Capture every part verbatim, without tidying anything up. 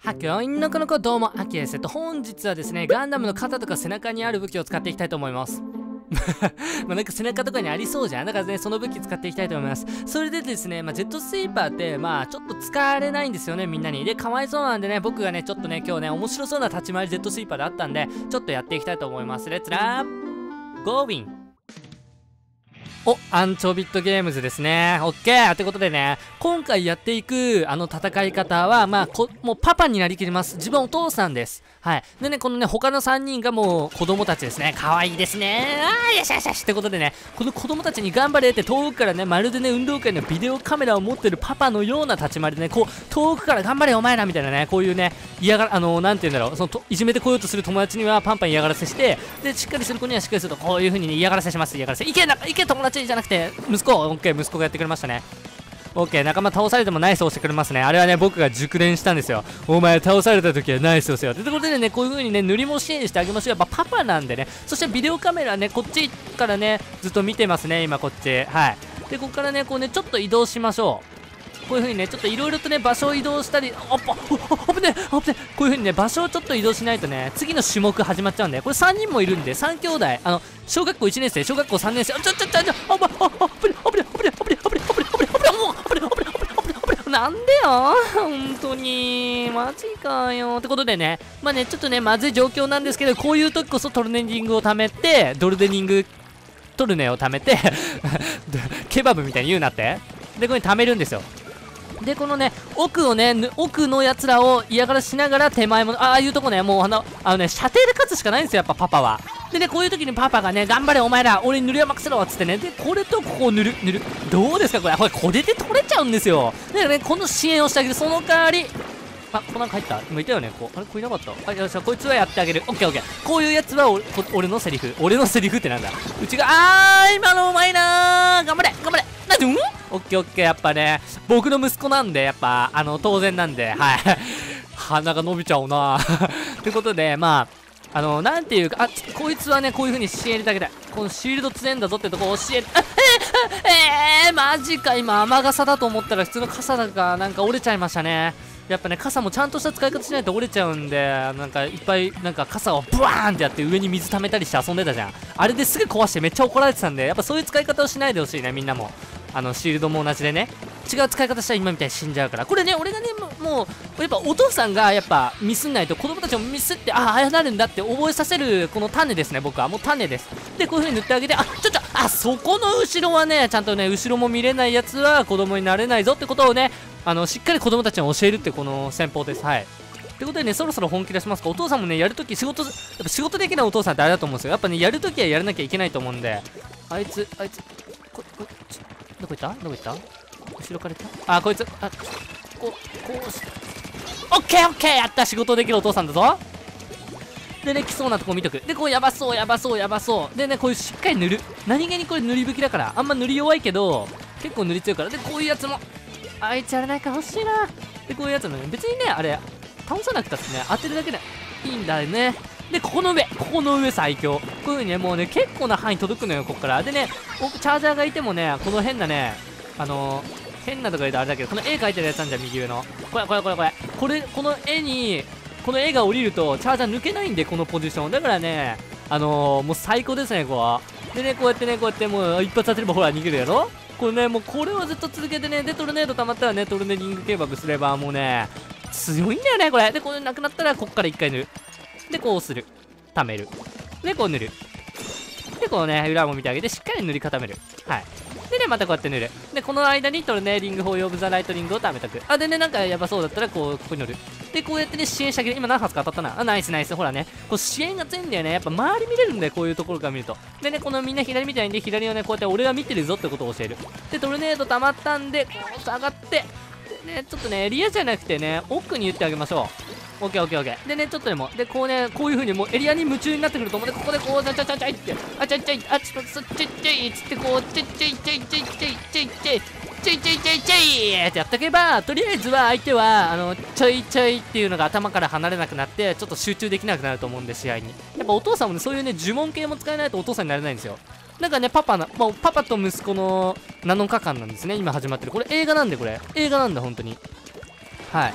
はきょいんのこの子どうも、あきです。えっと、本日はですね、ガンダムの肩とか背中にある武器を使っていきたいと思います。まあなんか背中とかにありそうじゃん。だからね、その武器使っていきたいと思います。それでですね、まあ、ジェットスイーパーって、まあちょっと使われないんですよね、みんなに。で、かわいそうなんでね、僕がね、ちょっとね、今日ね、面白そうな立ち回りジェットスイーパーであったんで、ちょっとやっていきたいと思います。レッツラーゴーウィン。お、アンチョビットゲームズですね。オッケーってことでね、今回やっていく、あの戦い方は、まあ、こ、もうパパになりきります。自分お父さんです。はい。でね、このね、他のさんにんがもう子供たちですね。可愛いですね。あー、よしよしよしってことでね、この子供たちに頑張れって遠くからね、まるでね、運動会のビデオカメラを持ってるパパのような立ち回りでね、こう、遠くから頑張れお前らみたいなね、こういうね、嫌がら、あのー、なんて言うんだろう、そのと、いじめてこようとする友達にはパンパン嫌がらせして、で、しっかりする子にはしっかりすると、こういう風にね、嫌がらせします。嫌がらせ。いけな、いけ友達じゃなくて、息子、オッケー、息子がやってくれましたね。オッケー、仲間倒されてもナイスをしてくれますね。あれはね、僕が熟練したんですよ。お前倒された時はナイスをせよ。ということでね、こういう風にね、塗りも支援してあげましょう。やっぱパパなんでね。そしてビデオカメラね、こっちからね、ずっと見てますね、今こっち。はい。で、ここからね、こうね、ちょっと移動しましょう。こういう風にね、ちょっといろいろとね、場所を移動したり、あっぱ、あぶねえ、あぶねえ、こういう風にね、場所をちょっと移動しないとね、次の種目始まっちゃうんで、これさんにんもいるんで、さん兄弟、あの、小学校いちねん生、小学校さんねん生、あ、ちょちょちょちょ、あぶねえ、あぶねえ、あぶねえ、あぶねえ、あぶねえ、あぶねえ、あぶねえ、あぶねえ、あぶねえ、あぶねえ、あぶねえ、あぶねえ、あぶねえ、あぶねえ、なんでよ本当にマジかよってことでね、まあね、ちょっとね、まずい状況なんですけど、こういう時こそトルネニングを貯めて、ドルデニング、トルネを貯めて、ケバブみたいに言うなって。で、ここに貯めるんですよ。で、このね、奥をね、奥のやつらを嫌がらしながら手前も、ああいうとこね、もうあの、あのね、射程で勝つしかないんですよ、やっぱパパは。でね、こういう時にパパがね、頑張れお前ら、俺に塗りまくせろっつってね、で、これとここを塗る、塗る。どうですかこれ、これ、これで取れちゃうんですよ。だからね、この支援をしてあげる、その代わり、あ、こなんか入った今いたよね、こう。あれこいなかったあ、よし、こいつはやってあげる。オッケーオッケー。こういうやつはお俺のセリフ。俺のセリフってなんだうちが、あー、今のうまいなー頑張れ頑張れなんでうんオッケーオッケー。やっぱね、僕の息子なんで、やっぱ、あの、当然なんで、はい。鼻が伸びちゃうなということで、まあ、あの、なんていうか、あ、こいつはね、こういう風に支援入れてあげたい。このシールド強えんだぞってとこ教える。あ、えー、えー、マジか。今、雨傘だと思ったら普通の傘だが、なんか折れちゃいましたね。やっぱね、傘もちゃんとした使い方しないと折れちゃうんで、なんかいっぱい、なんか傘をブワーンってやって上に水溜めたりして遊んでたじゃん。あれですぐ壊してめっちゃ怒られてたんで、やっぱそういう使い方をしないでほしいね、みんなも。あの、シールドも同じでね。違う使い方したら今みたいに死んじゃうから。これね、俺がね、もう、やっぱお父さんがやっぱミスんないと子供たちもミスって、ああ、ああなるんだって覚えさせる、この種ですね、僕は。もう種です。で、こういう風に塗ってあげて、あ、ちょちょ、あ、そこの後ろはね、ちゃんとね、後ろも見れないやつは子供になれないぞってことをね、あの、しっかり子供たちに教えるってこの戦法です。はい。ってことでね、そろそろ本気出しますか。お父さんもね、やるとき仕事、やっぱ仕事できないお父さんってあれだと思うんですよ。やっぱね、やるときはやらなきゃいけないと思うんで、あいつ、あいつ、こ、こ、ちどこ行ったどこ行った後ろから行ったあ、こいつ、あ、こう、こうし、オッケーオッケーやった仕事できるお父さんだぞでね、来そうなとこ見とく。で、こう、やばそう、やばそう、やばそう。でね、こういうしっかり塗る。何気にこれ塗り吹きだから。あんま塗り弱いけど、結構塗り強いから。で、こういうやつも、あいつやらないか欲しいな。で、こういうやつのね、別にね、あれ、倒さなくたってね、当てるだけでいいんだよね。で、ここの上、ここの上最強。こういう風にね、もうね、結構な範囲届くのよ、ここから。でね、僕、チャージャーがいてもね、この変なね、あのー、変なとか言うとあれだけど、この絵描いてるやつなんじゃん、右上の。これ、これ、これ、これ。これ、この絵に、この絵が降りると、チャージャー抜けないんで、このポジション。だからね、あのー、もう最高ですね、こう。でね、こうやってね、こうやってもう一発当てればほら逃げるやろこれね、もうこれをずっと続けてね、で、トルネード溜まったらね、トルネリングケバブすればもうね、強いんだよね、これ。で、これなくなったら、こっから一回塗る。で、こうする。溜める。で、こう塗る。で、こうね、裏も見てあげて、しっかり塗り固める。はい。でね、またこうやって塗る。で、この間にトルネーリング、ホイオブザライトリングを溜めとく。あ、でね、なんかやばそうだったら、こう、ここに塗る。で、こうやってね、支援してあげる。今何発か当たったな。あ、ナイスナイス。ほらね、こう支援が強いんだよね。やっぱ周り見れるんだよ、こういうところから見ると。でね、このみんな左みたいんで、左をね、こうやって俺は見てるぞってことを教える。で、トルネード溜まったんで、こう下がって、でね、ちょっとね、エリアじゃなくてね、奥に言ってあげましょう。オッケーオッケーオッケー。でね、ちょっとでも、で、こうね、こういう風にもうエリアに夢中になってくると思う。で、ここでこう、ちゃちゃちゃちゃいって、あちゃちゃい、あちょっと、そっちゃいちゃい、つってこう、ちゃちゃいちゃいちゃいちゃいちゃいちゃいちゃい、ちょいちょいちょいちょいってやっておけば、とりあえずは相手は、あの、ちょいちょいっていうのが頭から離れなくなって、ちょっと集中できなくなると思うんで、試合に。やっぱお父さんもね、そういうね、呪文系も使えないとお父さんになれないんですよ。なんかね、パパな、もうパパと息子のなのかかんなんですね、今始まってる。これ映画なんで、これ。映画なんだ、本当に。はい。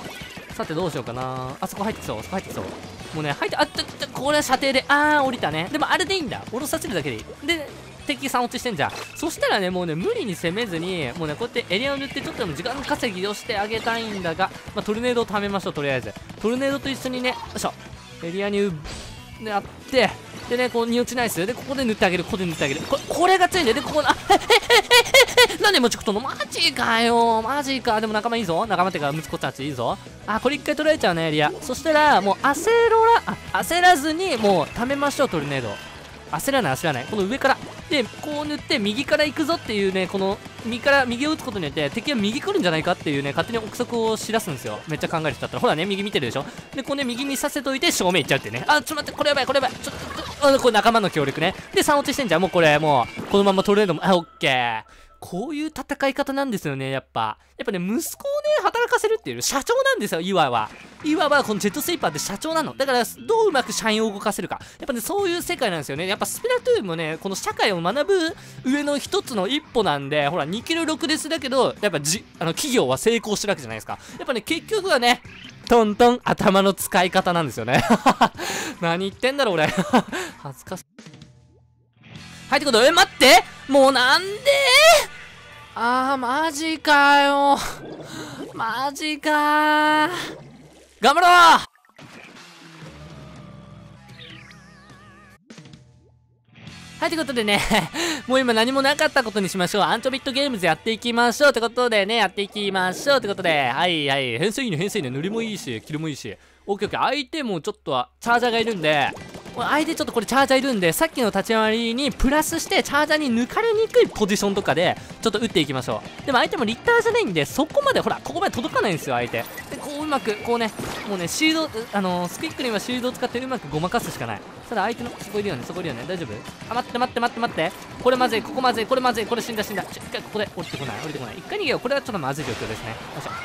さてどうしようかな。あそこ入ってきそう、あそこ入ってきそう。もうね、入って、あっ、ちょ、ちょ、これは射程で、あー、降りたね。でもあれでいいんだ。降ろさせるだけでいい。で、敵さん落ちしてんじゃん。そしたらね、もうね、無理に攻めずに、もうね、こうやってエリアを塗って、ちょっとでも時間稼ぎをしてあげたいんだが、まあ、トルネードを貯めましょう、とりあえず。トルネードと一緒にね、よいしょ。エリアに、で、あって、でね、こう、荷落ちないっすよ。で、ここで塗ってあげる、ここで塗ってあげる。これ、これがついんだよ。で、ここ、あ、へへへへへなんでもちょっとの、マジかよ。マジか。でも仲間いいぞ。仲間ってか、息子たちいいぞ。あ、これ一回取られちゃうね、エリア。そしたら、もう焦ろら、あ、焦らずに、もう、貯めましょう、トルネード。焦らない、焦らない。この上から。で、こう塗って、右から行くぞっていうね、この、右から、右を打つことによって、敵は右来るんじゃないかっていうね、勝手に憶測を知らすんですよ。めっちゃ考える人だったら。ほらね、右見てるでしょ。で、こうね、右にさせといて、正面行っちゃうっていうね。あ、ちょっと待って、これやばい、これやばい。ちょっと、あ、これ仲間の協力ね。で、さん落ちしてんじゃん。もうこれ、もう、このままトルネードも、あ、オッケー。こういう戦い方なんですよね、やっぱ。やっぱね、息子をね、働かせるっていう社長なんですよ、いわば。いわば、このジェットスイーパーって社長なの。だから、どううまく社員を動かせるか。やっぱね、そういう世界なんですよね。やっぱスプラトゥーンもね、この社会を学ぶ上の一つの一歩なんで、ほら、にキルろくですだけど、やっぱじ、あの、企業は成功してるわけじゃないですか。やっぱね、結局はね、トントン頭の使い方なんですよね。何言ってんだろ、俺。恥ずかしい。はい、ってことで、え、待ってもうなんであー、マジかよ。マジかー。頑張ろう。はい、ということでね、もう今何もなかったことにしましょう。アンチョビットゲームズやっていきましょう。ってことでね、やっていきましょう。ってことで、はいはい、変性いいね、変性いいね、塗りもいいし、キルもいいし。オッケーオッケー、相手もちょっとは、チャージャーがいるんで、相手ちょっとこれチャージャーいるんで、さっきの立ち回りにプラスしてチャージャーに抜かれにくいポジションとかでちょっと打っていきましょう。でも相手もリッターじゃないんで、そこまでほらここまで届かないんですよ、相手で。こううまくこうね、もうねシールド、あのー、スクイックにはシールドを使ってうまくごまかすしかない。ただ相手のそこいるよね、そこいるよね、大丈夫？あ、待って待って待って待って、これまずい、ここまずい、これまずい、これ死んだ死んだ。ちょ一回ここで降りてこない降りてこない、一回逃げよう。これはちょっとまずい状況ですね。よいしょ。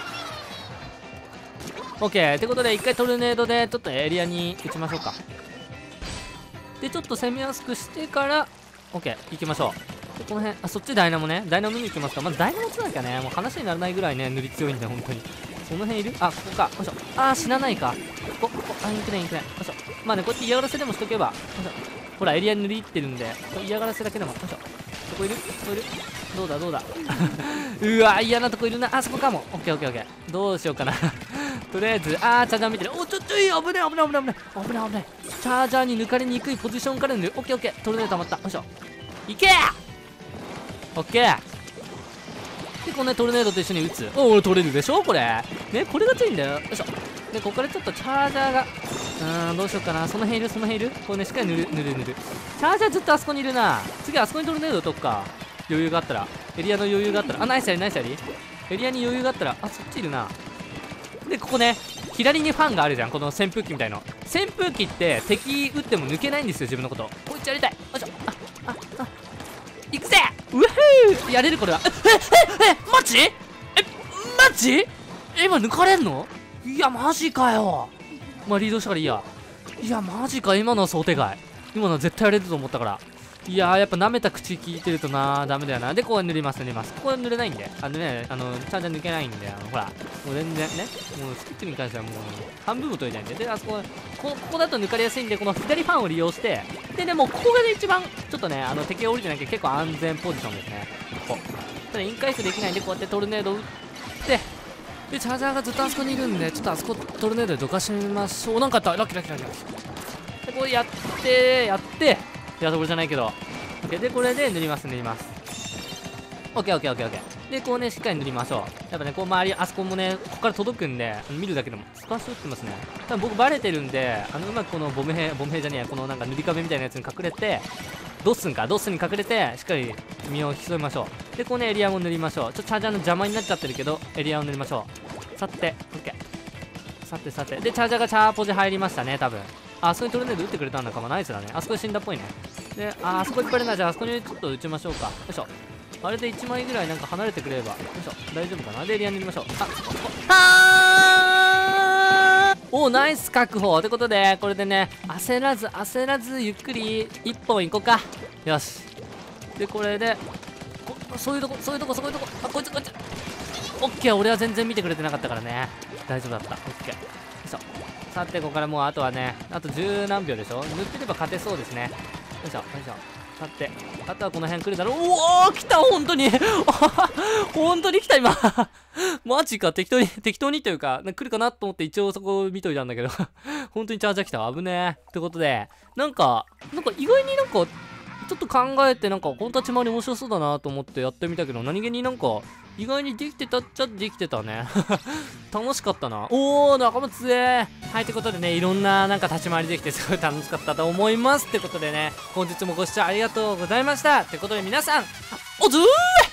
オッケーってことで、一回トルネードでちょっとエリアに打ちましょうか。で、ちょっと攻めやすくしてから、OK、行きましょう。で、この辺、あ、そっちダイナモね。ダイナモ見に行きますか。まずダイナモつなきゃね、もう話にならないぐらいね、塗り強いんだよ、本当に。その辺いる？あ、ここか。よいしょ。あー、死なないか。ここ、ここ、あ、いくね、いくね。よいしょ。まあね、こうやって嫌がらせでもしとけば。よいしょ。ほら、エリアに塗り入ってるんで、これ嫌がらせだけでも。よいしょ。そこいる？そこいる？どうだ、どうだ。うわ、嫌なとこいるな。あそこかも。オッケーオッケーオッケー。どうしようかな。とりあえず、あー、チャージャー見てる。お、ちょ、ちょい、危ねえ、危ねえ、危ねえ、危ねえ、危ねえ、危ねえ。チャージャーに抜かれにくいポジションから塗る。オッケーオッケー。トルネード溜まった。よいしょ。いけー！オッケー。で、このね、トルネードと一緒に撃つ。おお、取れるでしょこれ。ね、これがついんだよ。よいしょ。で、ここからちょっとチャージャーが、うーん、どうしようかな。その辺いる、その辺いる。こうね、しっかり塗る、塗る、塗る。チャージャーずっとあそこにいるな。次、あそこにトルネード打とくか。余裕があったら。エリアの余裕があったら。あ、ナイスやり、ナイスやり。エリアに余裕があったら、あ、そっちいるな。で、ここね、左にファンがあるじゃん。この扇風機みたいの。扇風機って敵撃っても抜けないんですよ、自分のこと。こいつやりたい。よいしょ。あ、あ、あ。行くぜ！うふー！やれるこれは。え、え、え、マジ？え、マジ？え、今抜かれんの？いや、マジかよ。まあ、リードしたからいいや。いや、マジか。今のは想定外。今のは絶対やれると思ったから。いやー、やっぱ舐めた口聞いてるとなー、ダメだよな。で、こう塗ります、塗ります。ここは塗れないんで。あのね、あの、チャージャー抜けないんで、あの、ほら、もう全然ね、もうスキップに関してはもう、半分も取れないんで。で、あそこ、こ、ここだと抜かれやすいんで、この左ファンを利用して、で、でも、ここがね、一番、ちょっとね、あの、敵が降りてなきゃ結構安全ポジションですね。ここ。ただ、イン回復できないんで、こうやってトルネード打って、で、チャージャーがずっとあそこにいるんで、ちょっとあそこトルネードでどかしましょう。なんかあった。ラッキーラッキーラッキー。で、こうやって、やって、いや、そこじゃないけど。OK。で、これで塗ります、塗ります。OK、OK、OK、OK。で、こうね、しっかり塗りましょう。やっぱね、こう周り、あそこもね、ここから届くんで、見るだけでも、スパス打ってますね。多分僕バレてるんで、あの、うまくこのボム兵、ボム兵じゃねえや、このなんか塗り壁みたいなやつに隠れて、ドッスンか、ドッスンに隠れて、しっかり身を潜めましょう。で、こうね、エリアも塗りましょう。ちょっとチャージャーの邪魔になっちゃってるけど、エリアを塗りましょう。さて、OK。さてさて。で、チャージャーがチャーポジ入りましたね、多分。あそこにトルネード打ってくれたんだかも。ナイスだね。あそこで死んだっぽいね。で、あ、あそこいっぱいいるな。じゃあ、あそこにちょっと打ちましょうか。よいしょ。あれでいちまいぐらいなんか離れてくれれば。よいしょ。大丈夫かな。で、エリアに塗りましょう。あ、そこ、そこ。はーおー、ナイス確保。ってことで、これでね、焦らず、焦らず、ゆっくり、一本行こうか。よし。で、これで、こそういうとこ、そういうとこ、そういうとこ。あ、こいつ、こいつ。 オッケー。俺は全然見てくれてなかったからね。大丈夫だった。オッケー。よいしょ。さて、ここからもうあとはね、あと十何秒でしょ。塗ってれば勝てそうですね。よいしょ、よいしょ。さて、あとはこの辺来るだろう。おお、来た、本当に本当に来た、今マジか、適当に、適当にというか、来るかなと思って一応そこ見といたんだけど本当にチャージャー来た。危ねえ。ってことで、なんか、なんか意外になんか、ちょっと考えて、なんか、本立ち回り面白そうだなと思ってやってみたけど、何気になんか、意外にできてたっちゃできてたね。楽しかったな。おー、仲間強え。はい、ということでね、いろんななんか立ち回りできてすごい楽しかったと思います。ってことでね、本日もご視聴ありがとうございました。ってことで皆さん、おずー